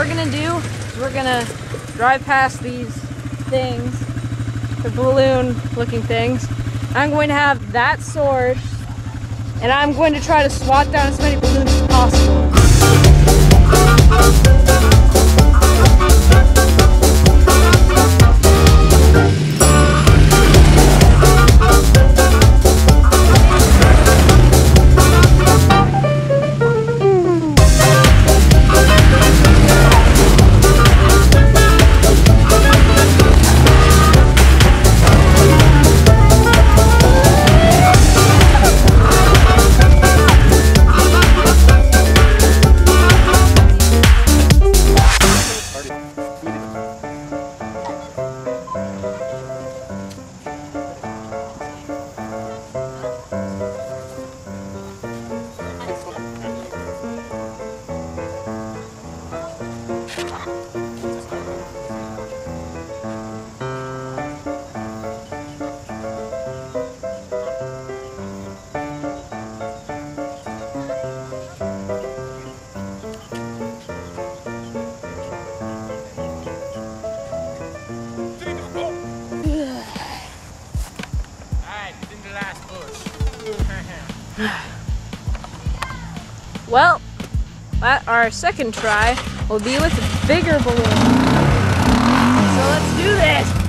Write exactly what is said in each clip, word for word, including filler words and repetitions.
we're gonna do is we're gonna drive past these things, the balloon looking things. I'm going to have that sword and I'm going to try to swat down as many balloons as possible. Well, that our second try will be with a bigger balloon. So let's do this!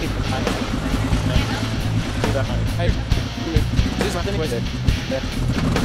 Hey, this is what